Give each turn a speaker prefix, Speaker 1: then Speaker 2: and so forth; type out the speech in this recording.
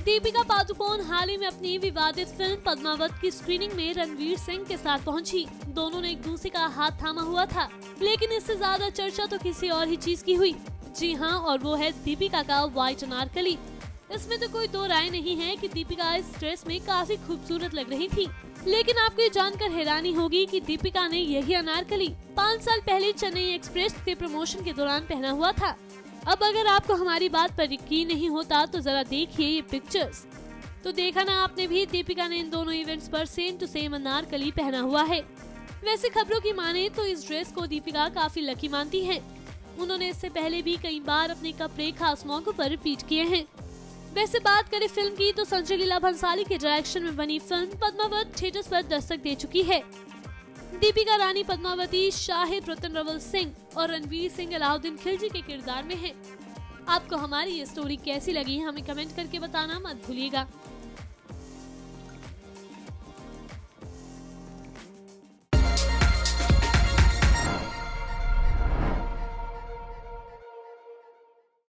Speaker 1: दीपिका पादुकोण हाल ही में अपनी विवादित फिल्म पद्मावत की स्क्रीनिंग में रणवीर सिंह के साथ पहुंची। दोनों ने एक दूसरे का हाथ थामा हुआ था, लेकिन इससे ज्यादा चर्चा तो किसी और ही चीज की हुई। जी हाँ, और वो है दीपिका का व्हाइट अनारकली। इसमें तो कोई दो राय नहीं है कि दीपिका इस ड्रेस में काफी खूबसूरत लग रही थी। लेकिन आपको ये जानकर हैरानी होगी कि दीपिका ने यही अनारकली 5 साल पहले चेन्नई एक्सप्रेस के प्रमोशन के दौरान पहना हुआ था। अब अगर आपको हमारी बात पर यकीन नहीं होता तो जरा देखिए ये पिक्चर्स। तो देखा ना आपने भी, दीपिका ने इन दोनों इवेंट्स पर सेम टू सेम अनारकली पहना हुआ है। वैसे खबरों की माने तो इस ड्रेस को दीपिका काफी लकी मानती है। उन्होंने इससे पहले भी कई बार अपने कपड़े खास मौकों पर रिपीट किए हैं। वैसे बात करें फिल्म की तो संजय लीला भंसाली के डायरेक्शन में बनी फिल्म पद्मावत थिएटर्स पर दस्तक दे चुकी है। दीपिका रानी पद्मावती, शाहिद रतन रवल सिंह और रणवीर सिंह अलाउद्दीन खिलजी के किरदार में है। आपको हमारी ये स्टोरी कैसी लगी हमें कमेंट करके बताना मत भूलिएगा।